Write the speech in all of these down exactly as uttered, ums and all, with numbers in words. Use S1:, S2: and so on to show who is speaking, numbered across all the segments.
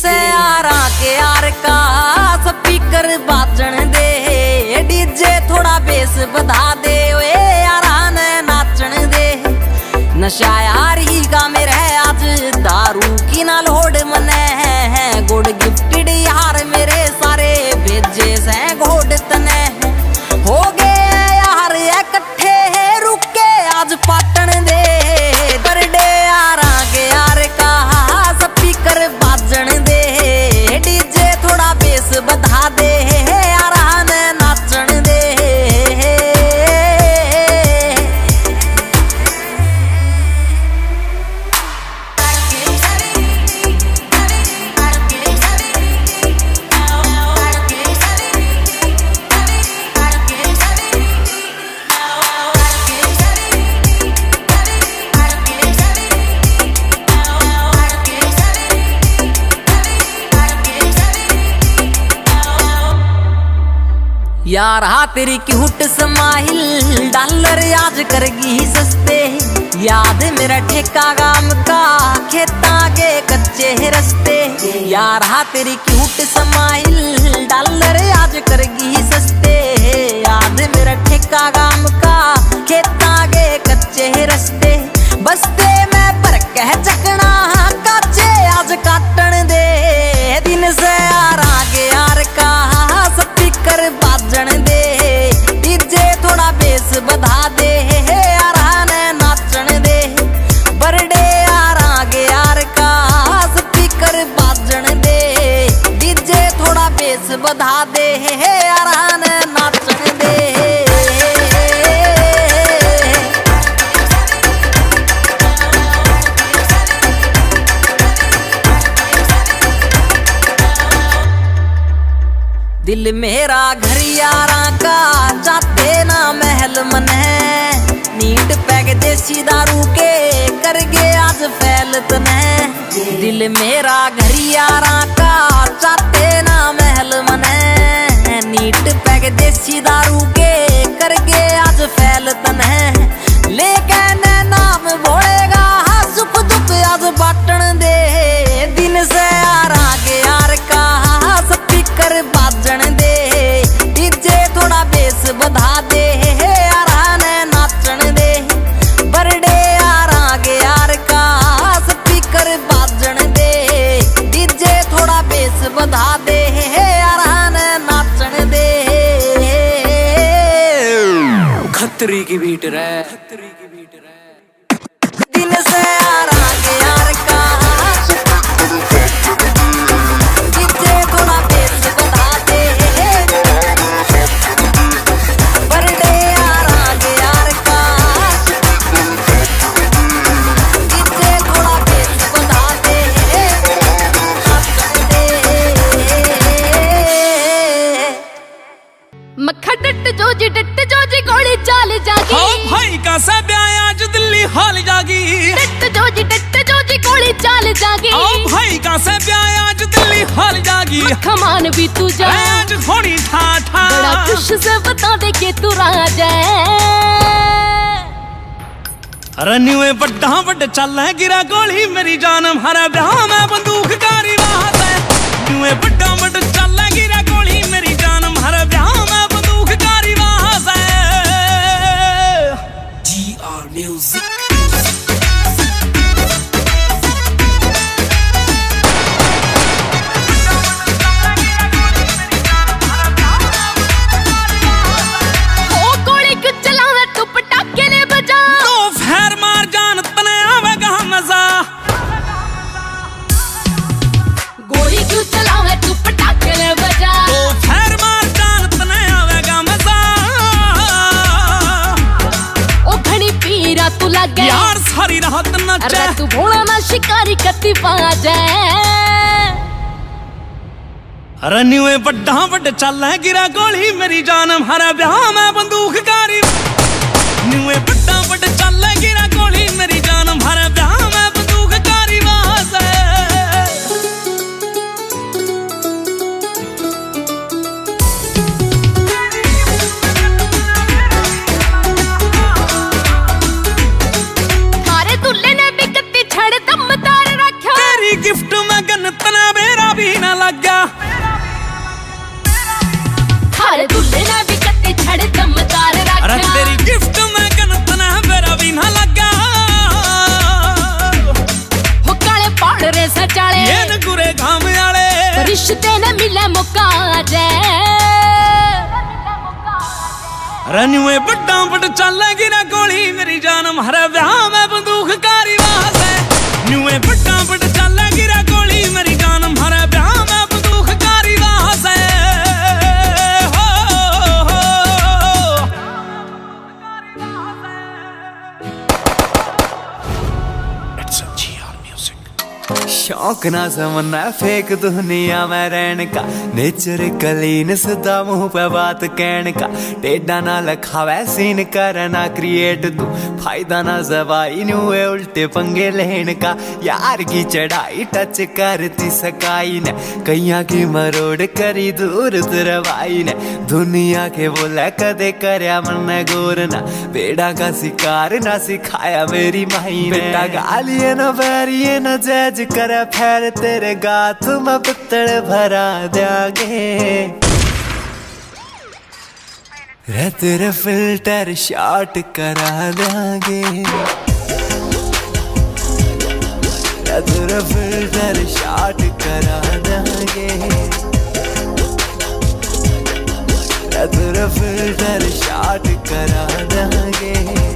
S1: से यारा के यार का स्पीकर बाजन दे, डीजे थोड़ा बेस बधा दे, ओए यारा ने नाचन दे। नशा यार ही का मेरे आज दारू की ना लोड मने है, गुड गिफ्टेड यार मेरे सारे भेजे से घोड़ तने हो गए यार इकट्ठे रुके आज पाटन दे। बर्थडे यारा के यार का स्पीकर बाजन दे, डीजे थोड़ा बेस बधा दे, यारा ने नाचन दे। यार हा तेरी क्यूट स्माइल डॉलर आज करगी सस्ते, याद मेरा ठेका गाम का खेता के कच्चे रस्ते। यार हा तेरी क्यूट स्माइल डॉलर आज करगी सस्ते, याद मेरा ठेका गाम का खेता के कच्चे रस्ते। बस्ते में पर कह चकना काचे आज काटन दे, दिन से यार आगे यार का स्पीकर बाजन दे, डीजे थोड़ा बेस बधा दे, यारा ने नाचन दे। बर्थडे यार आगे यार का स्पीकर बाजन दे, डीजे थोड़ा बेस बधा दे, यारा ने नाचन दे। दिल मेरा घर यारा का चाहते ना महल मने, नीट पैग देसी दारू के कर गे आज फैल तने। दिल मेरा घर यारा का चाहते ना महल मने, नीट पैग देसी दारू के कर गे आज फैल तने। लेकिन नाम बोलेगा सुख दुख आज बाटन दे, दिन से यारा के यार का स्पीकर बाजन दे, डीजे थोड़ा बेस बधा दे, यारा ने नाचन दे। बर्थडे यार आगे यार का स्पीकर बाजन दे, डीजे थोड़ा बेस बधा दे, यारा ने नाचन दे।
S2: खतरी की बीट रे, खतरी की बीट रे।
S1: दिन से यार आगे यार का डीजे थोड़ा बेस बधा दे, बर्थडे यार आगे यार का डीजे थोड़ा बेस बधा दे, नाचन दे।
S3: मक्खा डट जो जी डट जो जी गोली चाल जागी,
S2: हाँ भाई का सा ब्याह आज दिल्ली हाल जागी।
S3: डट जो जी डट जो जी गोली चाल जागी,
S2: हाँ भाई का सा ब्याह आज दिल्ली हाल जागी।
S3: खमान भी तू जा
S2: आज थोड़ी ठा ठा,
S3: बड़ा खुश से बता दे के तू राजा
S2: अरे न्यूए बड्डा बड्ड चल गिरा गोली मेरी जान हरा ब्याह में बंदूक कारी बात है। न्यूए बड्डा बड्ड चल गिरा गोली मेरी जान हरा ब्याह में बंदूक कारी बात है। जी आर म्यूजिक यार सारी रात नचे,
S3: तू भोला ना शिकारी कत्ती पा जाए।
S2: अरे न्यूए बड्डा बड्ड चल गिरा गोली मेरी जान हरा ब्याह में बंदूक कारी। न्यूए बड्डा बड्ड चल गिरा गोली मेरी जान हरा ब्याह में बंदूक कारी बात है।
S3: मारे दुल्ले ने भी कत्ती छड़ दम तार रखा,
S2: तेरी गिफ्ट में गन तना मेरा भी भी ना लगा।
S3: हर दूल्हे ने भी कत्ती छड़ चमत्कार रखा।
S2: अरे तेरी गिफ्ट में कनतना मेरा भी ना लगा।
S3: हो काले पाड़ रे सचाले
S2: ये न गुरे घाम आले
S3: रिश्ते ने मिले मौका जे।
S2: रनुए बड्डा बड़ चलेगी ना गोली मेरी जान मारे ब्याह में बंदूक कारी वास है। नुए बड्डा बड़ चलेगी ना गोली मेरी जान मारे ब्याह में बंदूक कारी वास है।
S4: शौक ना समझना फेक दुनिया में रहने का, नेचर कलीन सदा मुंह पे बात कहने का। टेढ़ा ना लखावे सीन करना क्रिएट तू, फायदा ना जबाई नुए उल्टे पंगे लेने का। यार की चढ़ाई टच करती सकाई ने, कैया की मरोड़ करी दूर तरवाई ने। दुनिया के बोला कदे करया मन गोर ना, बेड़ा का शिकार ना सिखाया मेरी माई ने। बेटा गालिए न बैरिए न जज कर फैर तेरे गाथ में पित्तल भरा देंगे। रे तेरे फिल्टर शॉट करा देंगे। रे तेरे फिल्टर शॉट करा देंगे। रे तेरे फिल्टर शॉट करा देंगे।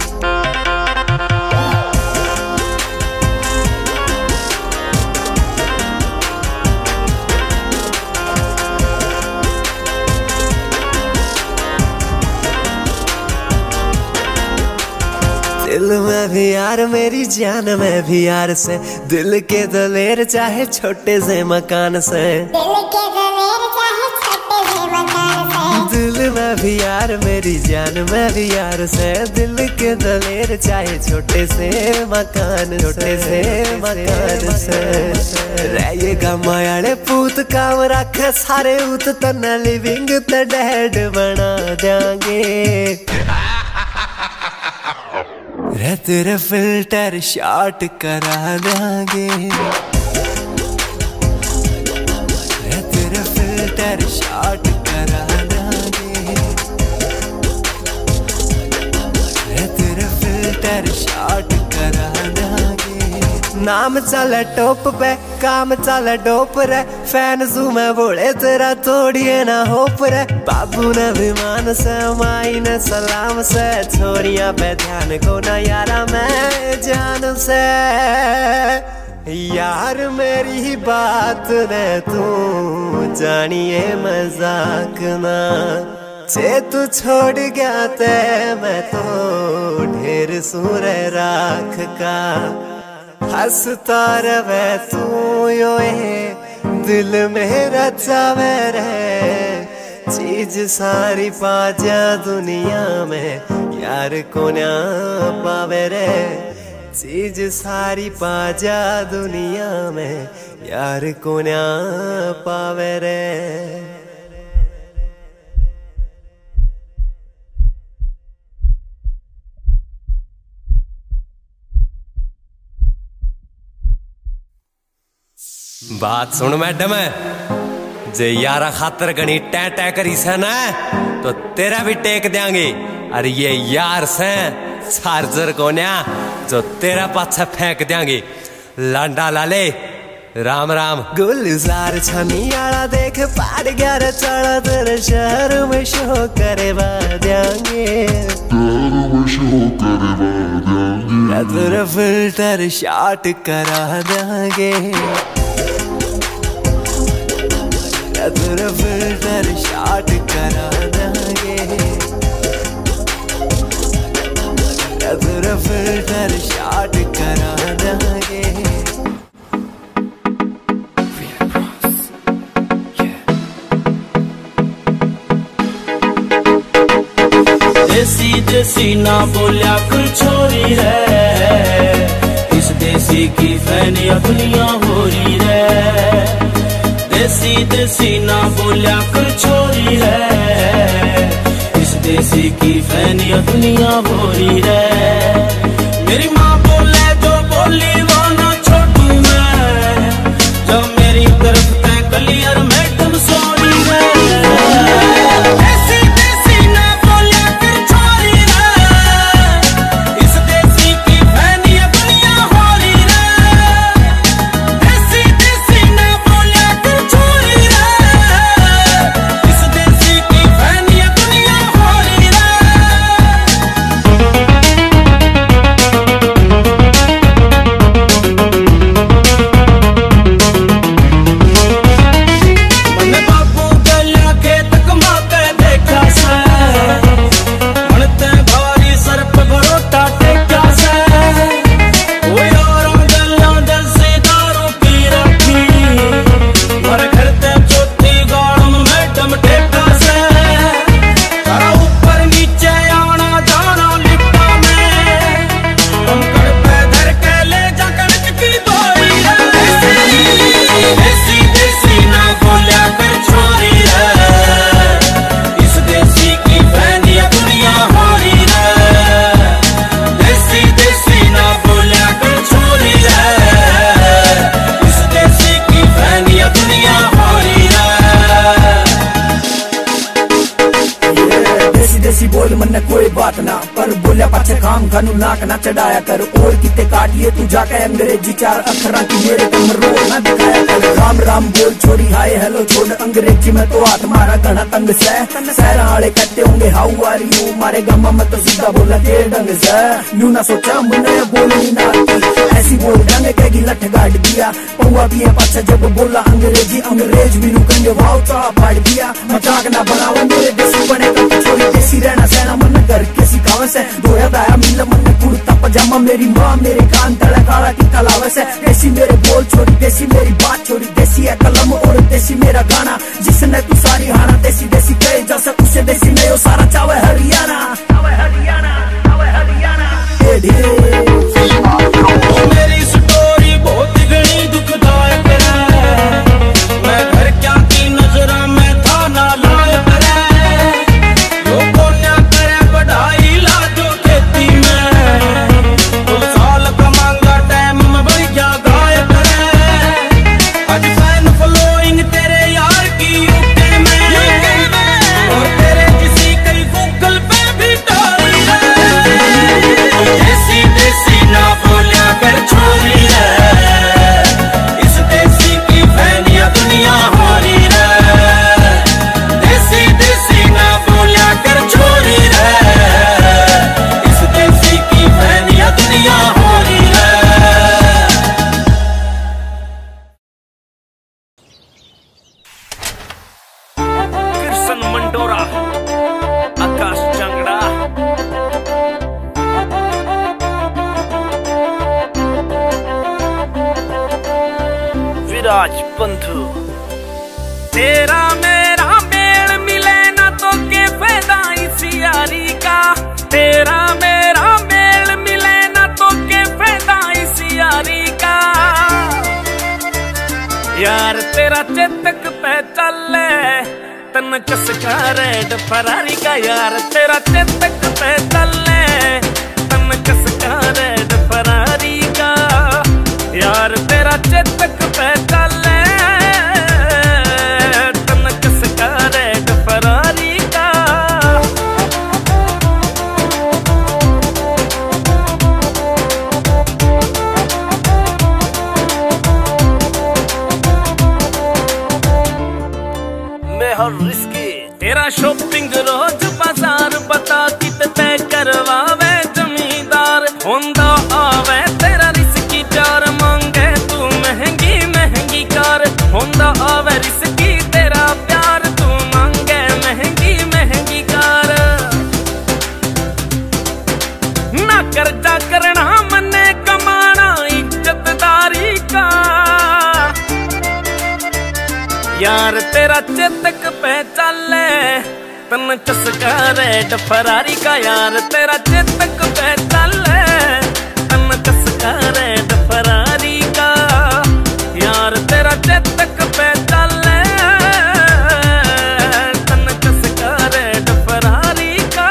S4: दिल में भी यार मेरी जान में भी यार से, दिल के दलेर चाहे छोटे से मकान से। दिल के दलेर चाहे छोटे से मकान से। दिल में भी यार मेरी जान में भी यार से, दिल के दलेर चाहे छोटे से मकान छोटे से मकान से। रहेगा मायाले पूत काम रखे सारे उत तना लिविंग ते डेड बना देंगे। रे तेरे फिल्टर शॉट करा देंगे। रे तेरे फिल्टर शॉट करा देंगे। रे तेरे फिल्टर शॉट करा देंगे। नाम चले टॉप पे काम चले डोप रे, फैन जू में बोले तेरा तोड़िए ना होप रे। बाबू ने विमान से माई ने सलाम से, छोरिया पे ध्यान को ना यारा मैं जान से। यार मेरी बात ने तू जानिए मजाक ना, जे तू छोड़ गया ते मैं तो ढेर सूर राख का। हंसता रवे तू योए दिल मेरा चावे रे, चीज सारी पाजा दुनिया में यार को ना पावे रे। चीज सारी पाजा दुनिया में यार को ना पावे रे।
S5: बात सुन मैडम, जे यारा खातर गणी टै टै करी से ना तो तेरा भी टेक देंगे। अरे ये यार से चार्जर को न्या जो तेरा पाछा फेंक देंगे। लांडा लाले राम राम।
S4: गुलजार छनी आला देख पाड़ ग्यारह चढ़ा तेरे शहर में शो करे देंगे। तेरे फिल्टर शॉट करा देंगे। तेरे फिल्टर शॉट करा देंगे। तेरे फिल्टर शॉट करा देंगे।
S6: देसी देसी ना बोलिया कर छोरी है, इस देसी की फैनिया दुनिया हो रही है। देसी देसी ना बोलिया कर छोरी है, इस देसी की फैनिया दुनिया हो रही है। मेरी माँ बोले जो बोली वो ना छोड़ू मैं, जब मेरी तरफ तय मन कोई बात ना, पर बोलिया पाछे काम खानू नाक ना चढ़ाया कर। और किते काटिए तू जाके अंग्रेजी चार अखरा की मेरे कम रोड ना दिखाया कर। राम राम बोल छोरी हाय हेलो छोड़ अंग्रेजी में तो हाथ मारा घना तंग से। शहर वाले कहते होंगे हाउ आर यू, मारे गामा में तो सीधा बोला के ढंग से। यूं ना सोचा मुन्ने बोलनी ना आती, ऐसी बोल ढंग कहेगी लठ गाड़ दिया। पौवा भी है पाछा जब बोला अंग्रेजी, अंग्रेज भी रू कहेंगे वाव तो फाड़ दिया। मजाक ना बनाओ मेरे देसी बने का छोरी, देसी रहना सहना मन घर के सिखावे से। धोया दाया मिल मन कुर्ता पजामा, मेरी माँ मेरे कान तड़ा काला टीका लावे से। देसी मेरे बोल छोड़ी, देसी मेरी बात छोड़ी, देसी है कलम और देसी मेरा गाना। जिसने तू सारी हाना देसी देसी कहे जैसे उसे देसी नहीं हो सारा चावे हरियाणा, चावे हरियाणा, चावे हरियाणा।
S7: मेरी स्टोरी बहुत घनी दुखदायक है, मैं घर क्या की नजरा में था ना लायक है। लोगों ने करे बढ़ाई लाजो खेती में, दो साल कमांगा टाइम में बढ़ गया गायक है। आज फैन फॉलोइंग तेरे यार की यूके में, और तेरे किसी कई गूगल पे भी डाली है। देसी देसी ना बोलिया कर छोरी है, इस देसी की फैनिया दुनिया हो रही है। देसी देसी ना बोलिया कर छोरी है, इस देसी की फैनिया दुनिया हो रही है।
S2: किरसन मंडोरा, आकाश जंगड़ा, विराज बंधु। तेरा मेरा मेल मिले ना तो के फायदा इस यारी का, तेरा मेरा मेल मिले ना तो के फायदा इस यारी का। यार तेरा चेतक पे चले तन चसका रेड फरारी का, यार तेरा चेतक पे चले तन चसका रेड फरारी का। यार तेरा चेतक पे चले तन चसका रेड फरारी का। मैं हर रिस्की तेरा शॉपिंग रोज बाजार बता कितने करवावे जमींदार। होंदा आवे तेरा रिस्की प्यार मांगे तू महंगी महंगी कार। होंदा आवे रिस्की तेरा प्यार तू मांगे महंगी महंगी कार। ना कर्जा करना मने कमाना इज्जतदारी का। यार तेरा चेतक पे चले तन चसका रेड फरारी का। यार तेरा चेतक पे चले तन चसका रेड फरारी का। यार तेरा चेतक पे चले तन चसका रेड फरारी का।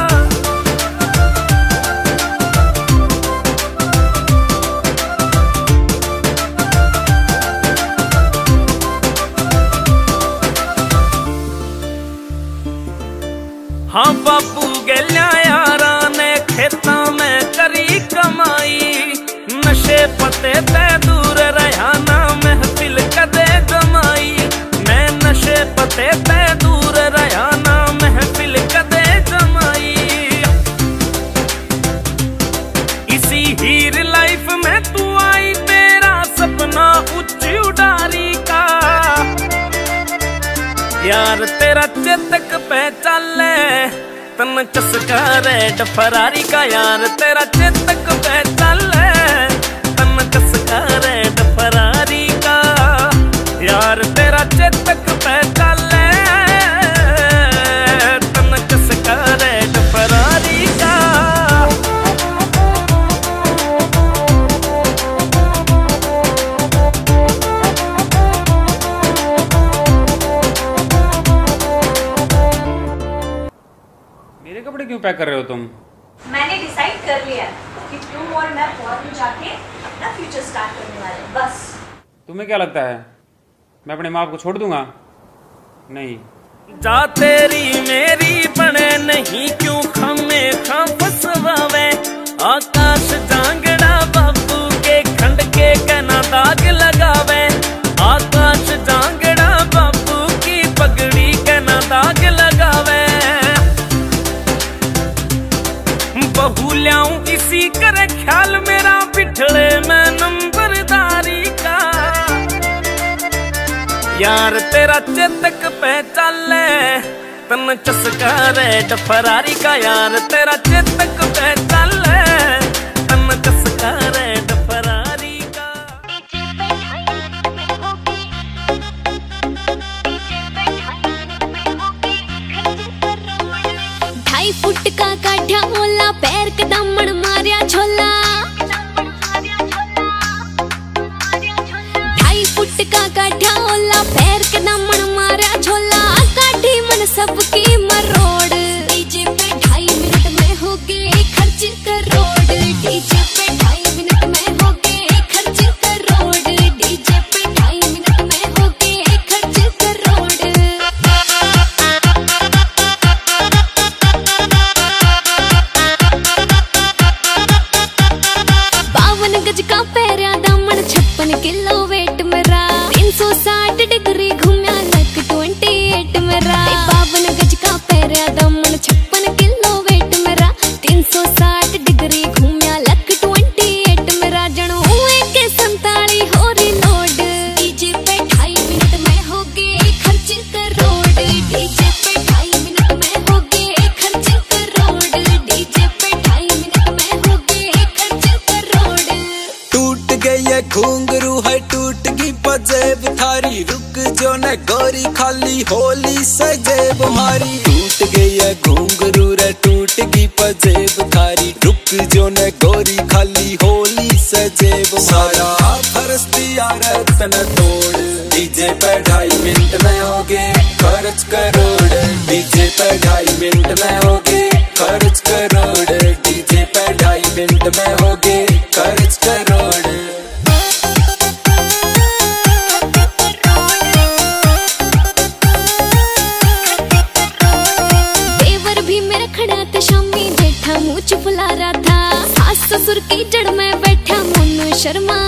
S2: हाँ बापू गलिया यारा ने खेता में करी कमाई। नशे पते ते दूर रहा ना महफिल कदे जमाई। मैं नशे पते ते दूर रहा ना महफिल कदे जमाई। इसी हीर लाइफ में तू आई तेरा सपना ऊंची उड़ारी का। यार तेरा चेतक पे चले तन चसका रेड फरारी का। यार तेरा चेतक पे चले तन चसका रेड फरारी का। यार तेरा चेतक पे चले तन चसका रेड फरारी का।
S8: मेरे कपड़े क्यों पैक कर रहे हो तुम?
S9: मैंने डिसाइड कर लिया कि तुम और मैं फौरन जाके अपना फ्यूचर स्टार्ट करने वाले हैं, बस।
S8: तुम्हें क्या लगता है मैं अपने माँ को छोड़ दूंगा? नहीं।
S2: जा तेरी मेरी
S6: सने नहीं क्यों खामे खां फसवावे। आकाश जांगड़ा बाबू के खंड के कना दाग लगावे। आकाश जांगड़ा बाबू की पगड़ी कना दाग लगावे। बहू ल्याऊं इसी करे ख्याल मेरा बिठड़े में नंबरदारी का। यार तेरा चेतक पे चले तन चस्का रेड फरारी का। यार तेरा चेतक पे चले तन चस्का रेड फरारी का।
S3: ढाई फुट का काढ़ा ओला पैर के दामन मारिया झोला। ढाई फुट का काढ़ा ओला पैर के दामन मारिया झोला। काढ़ी मन सबकी मरोड़। डीजे पे ढाई मिनट में हो गए खर्च करोड़। डीजे पे ढाई मिनट में हो गए खर्च करोड़। डीजे पे ढाई मिनट में हो गए खर्च करोड़। बावन गज का पैरा दामन छप्पन किलो वेट मेरा। तीन सौ साठ डिग्री घूमया लक ट्वेंटी एट मेरा। बावन गज का पैरा दामन छप्पन किलो वेट मेरा। तीन सौ साठ डिग्री घूमया लक ट्वेंटी एट मेरा। जनो एक संताली हो रही लोड। डीजे पे ढाई मिनट में हो गए खर्च करोड़। डीजे पे ढाई मिनट में हो गए खर्च करोड़। डीजे पे ढाई मिनट में हो गए खर्च करोड़।
S4: टूट गई है घुंघरू है टूट गई पजेब थारी। रुक जो न गोरी खाली होली सजेब मारी। टूट गई है घुंघरू रे टूट गई पजेब थारी। रुक जो न गोरी खाली होली सजेब सारा फरस्ती यार तन तोड़। डीजे पे ढाई मिनट में हो गए खर्च करोड़। डीजे पे ढाई मिनट में हो गए खर्च करोड़। डीजे पे ढाई मिनट में हो गए खर्च करोड़।
S3: देवर भी मेरा खड़ा ते शामी जेठा मुँह चुपला रहा था। सास ससुर की जड़ में बैठा मोनू शर्मा